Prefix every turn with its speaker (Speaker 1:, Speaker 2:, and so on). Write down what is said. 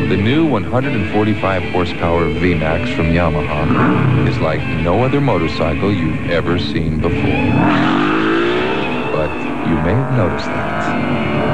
Speaker 1: The new 145 horsepower VMAX from Yamaha is like no other motorcycle you've ever seen before. But you may have noticed that.